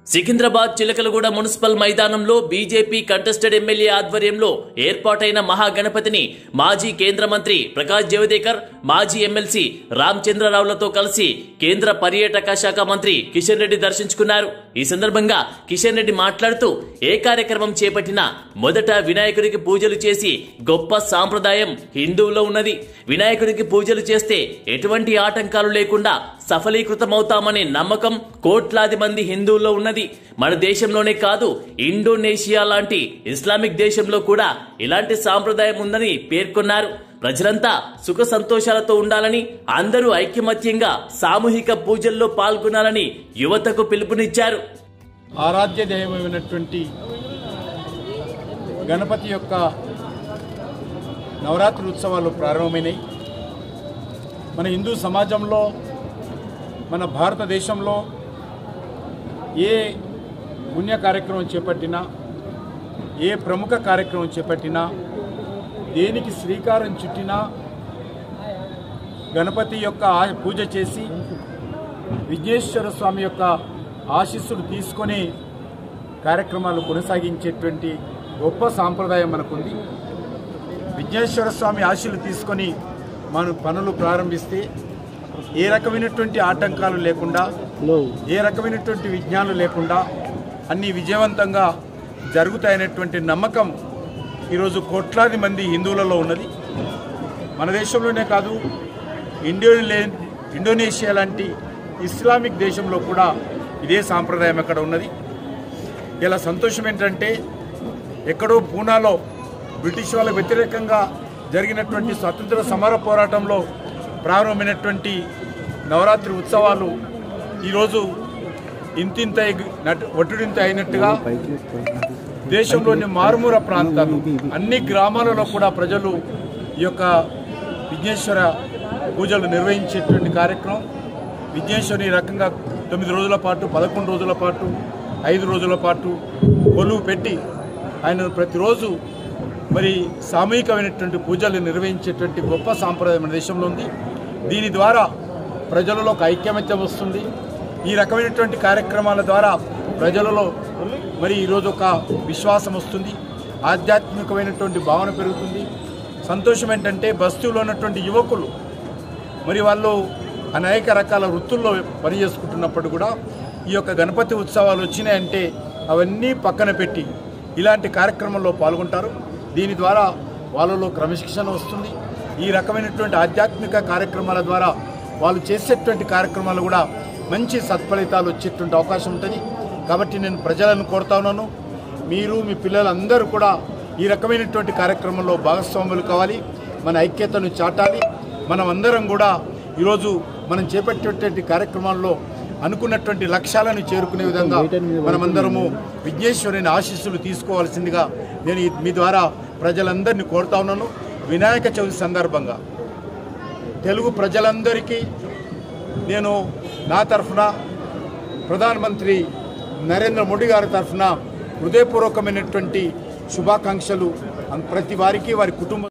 Secunderabad Chilakalaguda municipal మైదానంలో BJP contested MLA ఆధ్వర్యంలో ఏర్పాటైన మహాగణపతిని మాజీ కేంద్ర మంత్రి ప్రకాష్ జవదేకర్, మాజీ ఎమ్మెల్సీ రామచంద్రరావులతో కలిసి కేంద్ర పర్యాటక శాఖ మంత్రి కిషన్ రెడ్డి దర్శించుకున్నారు. ఈ సందర్భంగా కిషన్ రెడ్డి మాట్లాడుతూ ఏ కార్యక్రమం చేపట్టినా మొదట వినాయకుడికి పూజలు చేసి గొప్ప సాంప్రదాయం హిందువులో ఉన్నది. వినాయకుడికి పూజలు చేస్తే ఎటువంటి ఆటంకాలు లేకుండా సఫలీకృతమవుతామనే నమ్మకం కోట్లాది మంది హిందువుల్లో ఉన్నది. మన దేశంలోనే కాదు, ఇండోనేషియా లాంటి ఇస్లామిక్ దేశంలో కూడా ఇలాంటి సాంప్రదాయం ఉందని పేర్కొన్నారు. ప్రజలంతా సుఖ సంతోషాలతో ఉండాలని, అందరూ ఐకమత్యంగా సామూహిక పూజల్లో పాల్గొనాలని యువతకు పిలుపునిచ్చారు. ఆరాధ్య దైవమైనటువంటి గణపతి యొక్క నవరాత్రి ఉత్సవాలు ప్రారంభమైనాయి. మన హిందూ సమాజంలో, మన భారతదేశంలో ఏ పుణ్య కార్యక్రమం చేపట్టినా, ఏ ప్రముఖ కార్యక్రమం చేపట్టినా, దేనికి శ్రీకారం చుట్టినా గణపతి యొక్క పూజ చేసి విఘ్నేశ్వర స్వామి యొక్క ఆశీస్సులు తీసుకొని కార్యక్రమాలు కొనసాగించేటువంటి గొప్ప సాంప్రదాయం మనకుంది. విఘ్నేశ్వర స్వామి ఆశీస్సులు తీసుకొని మనం పనులు ప్రారంభిస్తే ఏ రకమైనటువంటి ఆటంకాలు లేకుండా, ఏ రకమైనటువంటి విఘ్నాలు లేకుండా అన్ని విజయవంతంగా జరుగుతాయనేటువంటి నమ్మకం ఈరోజు కోట్లాది మంది హిందువులలో ఉన్నది. మన దేశంలోనే కాదు, ఇండోనేషియా లాంటి ఇస్లామిక్ దేశంలో కూడా ఇదే సాంప్రదాయం అక్కడ ఉన్నది. ఇలా సంతోషం ఏంటంటే, ఎక్కడో పూనాలో బ్రిటిష్ వాళ్ళ వ్యతిరేకంగా జరిగినటువంటి స్వతంత్ర సమర పోరాటంలో ప్రారంభమైనటువంటి నవరాత్రి ఉత్సవాలు ఈరోజు ఇంతింత ఒట్టుడింత అయినట్టుగా దేశంలోని మారుమూల ప్రాంతాలు, అన్ని గ్రామాలలో కూడా ప్రజలు ఈ యొక్క విఘ్నేశ్వర పూజలు నిర్వహించేటువంటి కార్యక్రమం. విఘ్నేశ్వరుని ఈ రకంగా 9 రోజుల పాటు, 11 రోజుల పాటు, 5 రోజుల పాటు కొలువు పెట్టి ఆయనను ప్రతిరోజు మరి సామూహికమైనటువంటి పూజలు నిర్వహించేటువంటి గొప్ప సాంప్రదాయం మన దేశంలో ఉంది. దీని ద్వారా ప్రజలలో ఒక ఐక్యమత్యం వస్తుంది. ఈ రకమైనటువంటి కార్యక్రమాల ద్వారా ప్రజలలో మరి ఈరోజు ఒక విశ్వాసం వస్తుంది, ఆధ్యాత్మికమైనటువంటి భావన పెరుగుతుంది. సంతోషం ఏంటంటే, బస్తీలో ఉన్నటువంటి యువకులు మరి వాళ్ళు అనేక రకాల వృత్తుల్లో పనిచేసుకుంటున్నప్పుడు కూడా ఈ యొక్క గణపతి ఉత్సవాలు వచ్చినాయంటే అవన్నీ పక్కన పెట్టి ఇలాంటి కార్యక్రమంలో పాల్గొంటారు. దీని ద్వారా వాళ్ళలో క్రమశిక్షణ వస్తుంది. ఈ రకమైనటువంటి ఆధ్యాత్మిక కార్యక్రమాల ద్వారా వాళ్ళు చేసేటువంటి కార్యక్రమాలు కూడా మంచి సత్ఫలితాలు వచ్చేటువంటి అవకాశం ఉంటుంది. కాబట్టి నేను ప్రజలను కోరుతా ఉన్నాను, మీరు మీ పిల్లలందరూ కూడా ఈ రకమైనటువంటి కార్యక్రమంలో భాగస్వాములు కావాలి. మన ఐక్యతను చాటాలి. మనం అందరం కూడా ఈరోజు మనం చేపట్టేటువంటి కార్యక్రమాల్లో అనుకున్నటువంటి లక్ష్యాలను చేరుకునే విధంగా మనమందరము విఘ్నేశ్వరుని ఆశీస్సులు తీసుకోవాల్సిందిగా నేను మీ ద్వారా ప్రజలందరినీ కోరుతా ఉన్నాను. వినాయక చవితి సందర్భంగా తెలుగు ప్రజలందరికీ నేను నా తరఫున, ప్రధానమంత్రి నరేంద్ర మోడీ గారి తరఫున హృదయపూర్వకమైనటువంటి శుభాకాంక్షలు ప్రతి వారికి, వారి కుటుంబ